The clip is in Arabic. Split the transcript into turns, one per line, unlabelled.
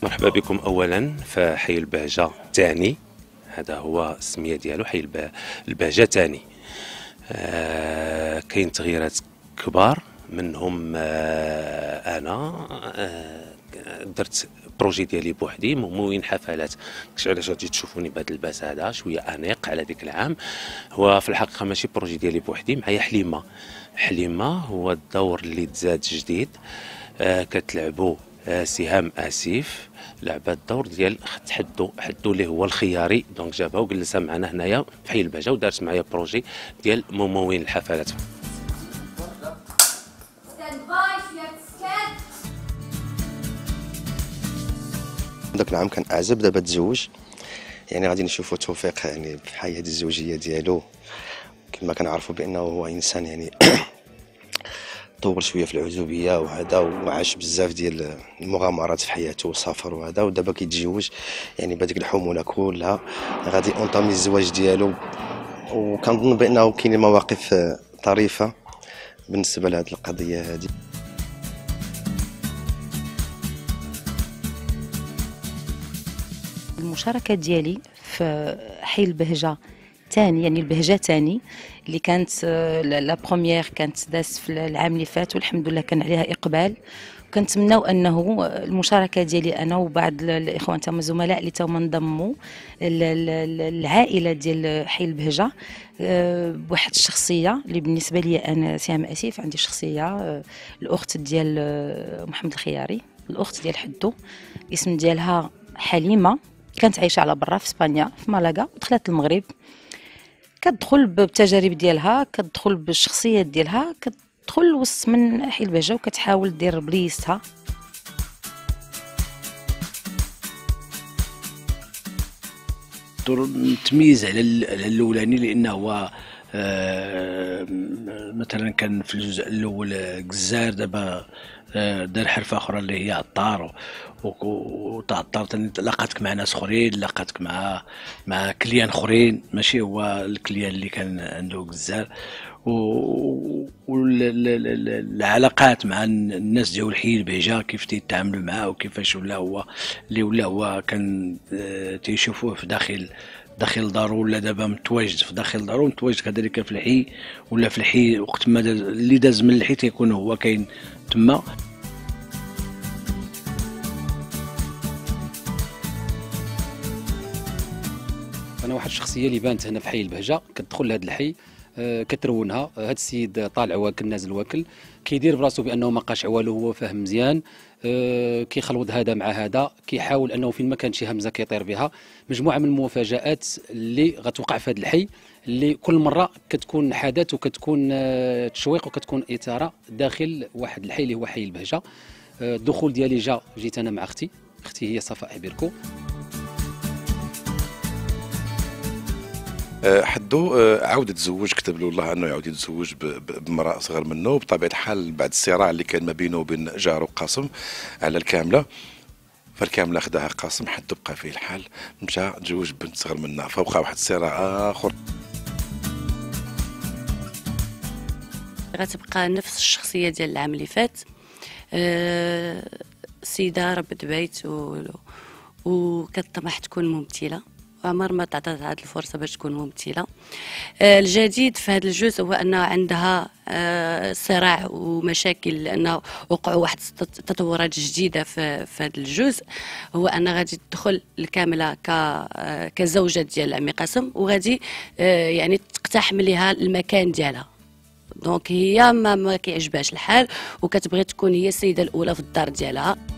مرحبا بكم اولا في حي البهجه الثاني. هذا هو السميه ديالو، حي البهجه الثاني. كاين تغييرات كبار منهم. انا درت بروجي ديالي بوحدي، ممول حفلات. داكشي علاش غادي تشوفوني بهذا اللباس هذا شويه انيق على ديك العام. هو في الحقيقه ماشي بروجي ديالي بوحدي، معايا حليمه هو الدور اللي تزاد جديد. كتلعبوا سهام اسيف لعبه الدور ديال حدو اللي هو الخياري، دونك جابها وجلسها معنا هنايا في حي البهجه ودارت معايا بروجي ديال ممول الحفلات.
داك العام كان اعزب، دابا تزوج، يعني غادي نشوفوا توفيق يعني في الحياه الزوجيه ديالو. كما كنعرفوا بانه هو انسان يعني طور شويه في العزوبيه وهذا، وعاش بزاف ديال المغامرات في حياته وسافر وهذا، ودابا كيتزوج يعني بهذيك الحموله كلها غادي اونطامي الزواج ديالو. وكنظن بانه كاين مواقف طريفه بالنسبه لهذه القضيه هذه.
المشاركة ديالي في حي البهجة تاني، يعني البهجة تاني اللي كانت لا بروميير كانت داز في العام اللي فات، والحمد لله كان عليها إقبال. وكنتمناو انه المشاركه ديالي انا وبعض الاخوان تما الزملاء اللي تما انضموا العائله ديال حي البهجه بواحد الشخصيه اللي بالنسبه لي انا سهام اسيف. عندي شخصيه الاخت ديال محمد الخياري، الاخت ديال حدو، الاسم ديالها حليمه، كانت عايشه على برا في اسبانيا في مالاغا ودخلت المغرب. كتدخل بالتجارب ديالها، كتدخل بالشخصيات ديالها، كتدخل وسط من حي البهجه وكتحاول دير بليستها.
تميز على الاولاني لانه هو مثلا كان في الجزء الاول جزار، دابا دار حرفه اخرى اللي هي عطار، وتعطرت لقاتك مع ناس اخرين، لقاتك مع كليان اخرين، ماشي هو الكليان اللي كان عنده جزار. والعلاقات مع الناس ديال الحي البهجه كيف تيتعاملوا معاه، وكيفاش ولا هو كان تيشوفوه في داخل دارو، ولا دابا متواجد في داخل دارو، متواجد كذلك في الحي، ولا في الحي وقت ما اللي داز من الحي تيكون هو كاين تما.
انا واحد الشخصيه اللي بانت هنا في حي البهجه، كتدخل لهذا الحي كترونها. هذا السيد طالع واكل نازل واكل، كيدير براسو بانه ما قاش عوالو، هو فاهم مزيان، كيخلوض هذا مع هذا، كيحاول انه فين ما كانت شي همزه كيطير بها. مجموعه من المفاجات اللي غتوقع في هذا الحي، اللي كل مره كتكون حدث وكتكون تشويق وكتكون اثاره داخل واحد الحي اللي هو حي البهجه. الدخول ديالي جيت انا مع اختي هي صفاء حبيركو.
حدو عاود يتزوج، كتب له الله انه يعاود يتزوج بامراه صغر منه. بطبيعه الحال بعد الصراع اللي كان ما بينه وبين جاره قاسم على الكامله، فالكامله خداها قاسم، حدو بقى فيه الحال، مشى تزوج بنت صغر منها، فوقع واحد الصراع اخر.
غتبقى نفس الشخصيه ديال العام اللي فات، سيده ربة بيت وكتطمح تكون ممثله، عمر ما تعطات هذه الفرصه باش تكون ممثله. الجديد في هذا الجزء هو ان عندها صراع ومشاكل، لانه وقعوا واحد التطورات جديده في هذا الجزء. هو ان غادي تدخل الكامله كزوجه ديال عمي قاسم، وغادي يعني تقتحم لها المكان ديالها. دونك هي ما كيعجبهاش الحال، وكتبغي تكون هي السيده الاولى في الدار ديالها.